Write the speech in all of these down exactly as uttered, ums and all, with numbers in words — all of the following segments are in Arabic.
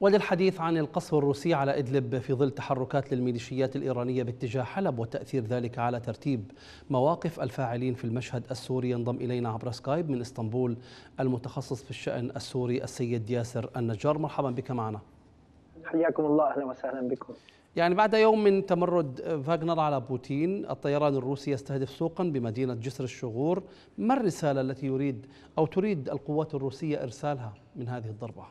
وللحديث عن القصف الروسي على إدلب في ظل تحركات للميليشيات الإيرانية باتجاه حلب وتأثير ذلك على ترتيب مواقف الفاعلين في المشهد السوري، ينضم إلينا عبر سكايب من اسطنبول المتخصص في الشأن السوري السيد ياسر النجار. مرحبا بك معنا. حياكم الله، أهلا وسهلا بكم. يعني بعد يوم من تمرد فاغنر على بوتين، الطيران الروسي يستهدف سوقا بمدينة جسر الشغور، ما الرسالة التي يريد أو تريد القوات الروسية إرسالها من هذه الضربة؟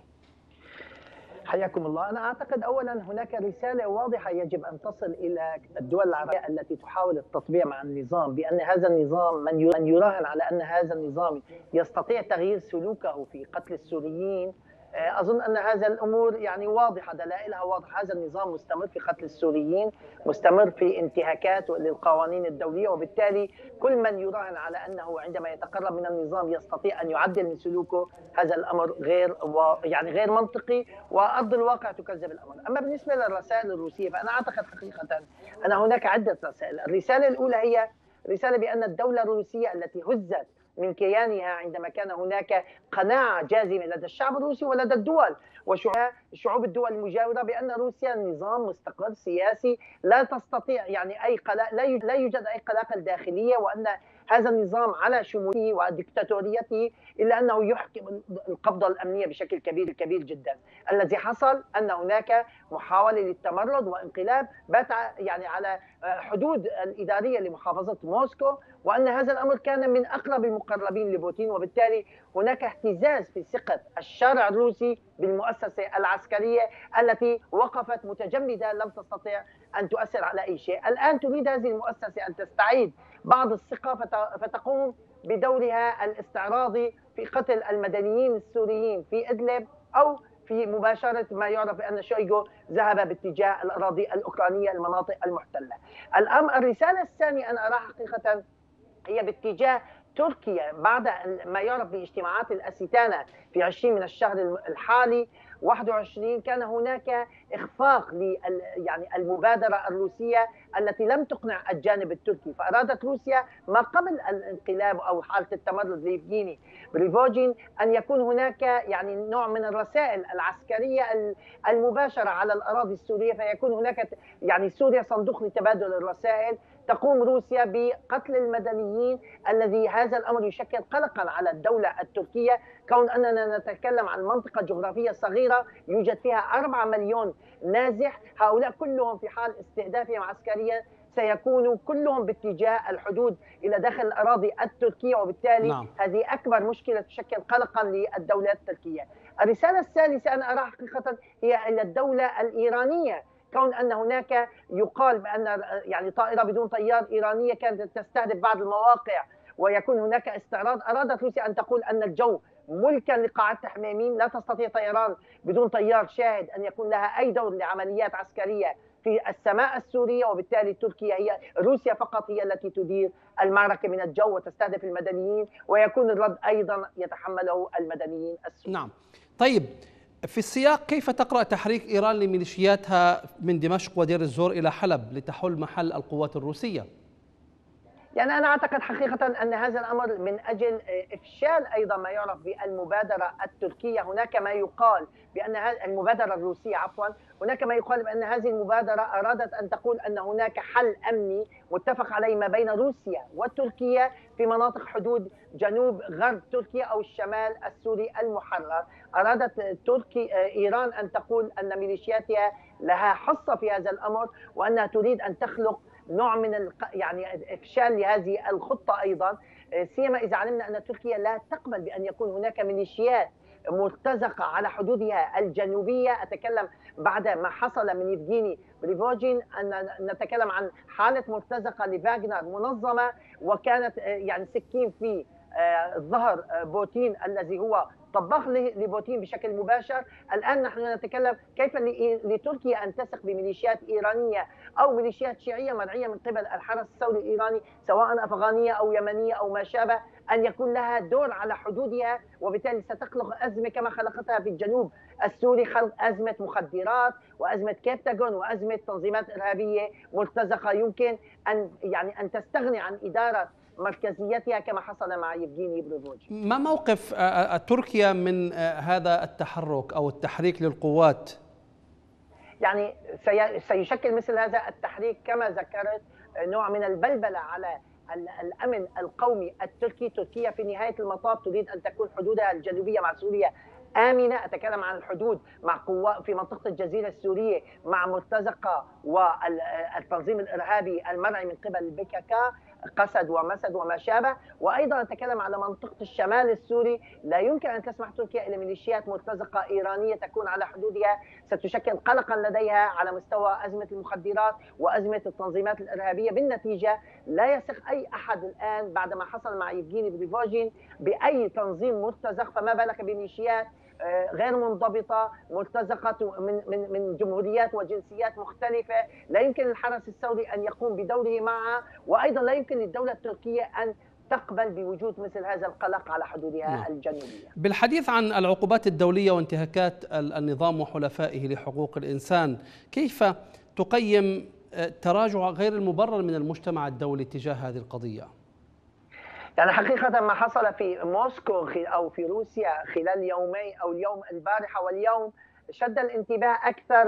حياكم الله. أنا أعتقد أولا هناك رسالة واضحة يجب أن تصل إلى الدول العربية التي تحاول التطبيع مع النظام، بأن هذا النظام من يراهن على أن هذا النظام يستطيع تغيير سلوكه في قتل السوريين. أظن أن هذا الأمور يعني واضحة، دلائلها واضحة. هذا النظام مستمر في قتل السوريين، مستمر في انتهاكات للقوانين الدولية، وبالتالي كل من يراهن على أنه عندما يتقرب من النظام يستطيع أن يعدل من سلوكه، هذا الأمر غير يعني غير منطقي، وأرض الواقع تكذب الأمر. أما بالنسبة للرسائل الروسية فأنا أعتقد حقيقة أن هناك عدة رسائل. الرسالة الأولى هي رسالة بأن الدولة الروسية التي هزت من كيانها عندما كان هناك قناعة جازمة لدى الشعب الروسي ولدى الدول وشعوب الدول المجاورة بأن روسيا نظام مستقر سياسي لا تستطيع يعني أي قلق، لا يوجد أي قلاقل داخلية، وأن هذا النظام على شموليته وديكتاتوريته إلا أنه يحكم القبضة الأمنية بشكل كبير كبير جدا. الذي حصل أن هناك محاولة للتمرد وانقلاب بات يعني على حدود الإدارية لمحافظة موسكو، وأن هذا الأمر كان من أقرب المقربين لبوتين، وبالتالي هناك اهتزاز في ثقة الشارع الروسي بالمؤسسة العسكرية التي وقفت متجمدة لم تستطيع أن تؤثر على أي شيء. الآن تريد هذه المؤسسة أن تستعيد بعض الثقة فتقوم بدورها الاستعراضي في قتل المدنيين السوريين في إدلب، أو في مباشرة ما يعرف بأن شويغو ذهب باتجاه الأراضي الأوكرانية المناطق المحتلة. الأمر الرسالة الثانية أنا أراها حقيقة هي باتجاه تركيا بعد ما يعرف باجتماعات الأستانة في عشرين من الشهر الحالي واحد وعشرين. كان هناك إخفاق ل يعني المبادرة الروسية التي لم تقنع الجانب التركي، فأرادت روسيا ما قبل الانقلاب أو حالة التمرد ليفغيني بريغوجين أن يكون هناك يعني نوع من الرسائل العسكرية المباشرة على الأراضي السورية، فيكون هناك يعني سوريا صندوق لتبادل الرسائل. تقوم روسيا بقتل المدنيين الذي هذا الأمر يشكل قلقا على الدولة التركية، كون أننا نتكلم عن منطقة جغرافية صغيرة يوجد فيها أربعة مليون نازح، هؤلاء كلهم في حال استهدافهم عسكريا سيكونوا كلهم باتجاه الحدود إلى داخل الأراضي التركية، وبالتالي نعم. هذه أكبر مشكلة تشكل قلقا للدولة التركية. الرسالة الثالثة أنا أراها حقيقة هي إلى الدولة الإيرانية، كون أن هناك يقال بأن يعني طائرة بدون طيار إيرانية كانت تستهدف بعض المواقع ويكون هناك استعراض. أرادت روسيا أن تقول أن الجو ملكا لقاعدة حميميم، لا تستطيع طيران بدون طيار شاهد أن يكون لها أي دور لعمليات عسكرية في السماء السورية، وبالتالي تركيا هي روسيا فقط هي التي تدير المعركة من الجو وتستهدف المدنيين، ويكون الرد أيضا يتحمله المدنيين السوريين. نعم. طيب، في السياق كيف تقرأ تحريك إيران لميليشياتها من دمشق ودير الزور إلى حلب لتحل محل القوات الروسية؟ يعني أنا أعتقد حقيقة أن هذا الأمر من أجل إفشال أيضا ما يعرف بالمبادرة التركية. هناك ما يقال بأن المبادرة الروسية عفوا هناك ما يقال بأن هذه المبادرة أرادت أن تقول أن هناك حل أمني متفق عليه ما بين روسيا وتركيا في مناطق حدود جنوب غرب تركيا أو الشمال السوري المحرر. أرادت تركي إيران أن تقول أن ميليشياتها لها حصة في هذا الأمر، وأنها تريد أن تخلق نوع من الق... يعني افشال لهذه الخطه ايضا، سيما اذا علمنا ان تركيا لا تقبل بان يكون هناك ميليشيات مرتزقه على حدودها الجنوبيه. اتكلم بعد ما حصل من يفغيني بريغوجين ان نتكلم عن حاله مرتزقه لفاغنر منظمه، وكانت يعني سكين في ظهر بوتين الذي هو طبخ لبوتين بشكل مباشر. الآن نحن نتكلم كيف لتركيا أن تثق بميليشيات إيرانية أو ميليشيات شيعية مرعية من قبل الحرس الثوري الإيراني سواء أفغانية أو يمنية أو ما شابه أن يكون لها دور على حدودها، وبالتالي ستخلق أزمة كما خلقتها في الجنوب السوري، خلق أزمة مخدرات وأزمة كابتاغون وأزمة تنظيمات إرهابية مرتزقة يمكن أن يعني أن تستغني عن إدارة مركزيتها كما حصل مع يفغيني بريغوجين. ما موقف تركيا من هذا التحرك أو التحريك للقوات يعني سيشكل مثل هذا التحريك كما ذكرت نوع من البلبلة على الأمن القومي التركي. تركيا في نهاية المطاف تريد أن تكون حدودها الجنوبية مع سوريا آمنة. أتكلم عن الحدود مع قوات في منطقة الجزيرة السورية مع مرتزقة والتنظيم الإرهابي المرعي من قبل البي كي كي، قسد ومسد وما شابه. وأيضا أتكلم على منطقة الشمال السوري، لا يمكن أن تسمح تركيا إلى ميليشيات مرتزقة إيرانية تكون على حدودها، ستشكل قلقا لديها على مستوى أزمة المخدرات وأزمة التنظيمات الإرهابية. بالنتيجة لا يثق أي أحد الآن بعدما حصل مع يفغيني بريغوجين بأي تنظيم مرتزق، فما بالك بميليشيات غير منضبطة مرتزقة من من من جمهوريات وجنسيات مختلفة. لا يمكن للحرس الثوري أن يقوم بدوره معها، وأيضا لا يمكن للدولة التركية أن تقبل بوجود مثل هذا القلق على حدودها نعم. الجنوبية. بالحديث عن العقوبات الدولية وانتهاكات النظام وحلفائه لحقوق الإنسان، كيف تقيم تراجع غير المبرر من المجتمع الدولي تجاه هذه القضية؟ يعني حقيقة ما حصل في موسكو أو في روسيا خلال يومي أو اليوم البارحة واليوم شد الانتباه أكثر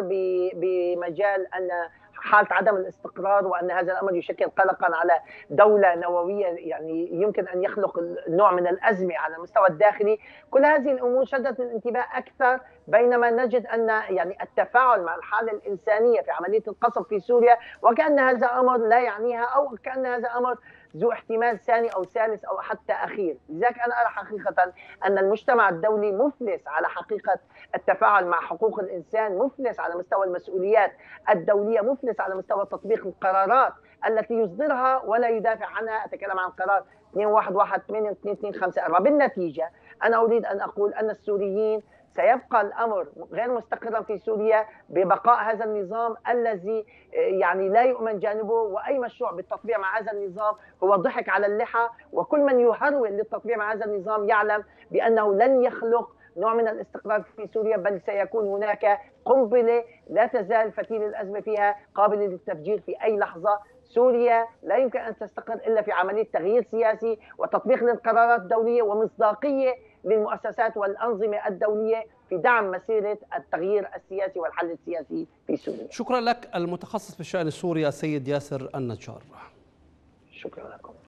بمجال أن حالة عدم الاستقرار، وأن هذا الأمر يشكل قلقا على دولة نووية، يعني يمكن أن يخلق نوع من الأزمة على المستوى الداخلي. كل هذه الأمور شدت الانتباه أكثر، بينما نجد أن يعني التفاعل مع الحالة الإنسانية في عملية القصف في سوريا وكأن هذا أمر لا يعنيها، أو كأن هذا أمر ذو احتمال ثاني أو ثالث أو حتى أخير. لذلك أنا أرى حقيقة أن المجتمع الدولي مفلس على حقيقة التفاعل مع حقوق الإنسان، مفلس على مستوى المسؤوليات الدولية، مفلس على مستوى تطبيق القرارات التي يصدرها ولا يدافع عنها. أتكلم عن قرار اثنين واحد واحد ثمانية واثنين اثنين خمسة أربعة. بالنتيجة أنا أريد أن أقول أن السوريين سيبقى الأمر غير مستقرا في سوريا ببقاء هذا النظام الذي يعني لا يؤمن جانبه، وأي مشروع بالتطبيع مع هذا النظام هو ضحك على اللحى، وكل من يهرول للتطبيع مع هذا النظام يعلم بأنه لن يخلق نوع من الاستقرار في سوريا، بل سيكون هناك قنبلة لا تزال فتيل الأزمة فيها قابلة للتفجير في أي لحظة. سوريا لا يمكن أن تستقر إلا في عملية تغيير سياسي وتطبيق للقرارات الدولية ومصداقية للمؤسسات والأنظمة الدولية في دعم مسيرة التغيير السياسي والحل السياسي في سوريا. شكرا لك المتخصص بالشأن السوري السيد ياسر النجار. شكرا لكم.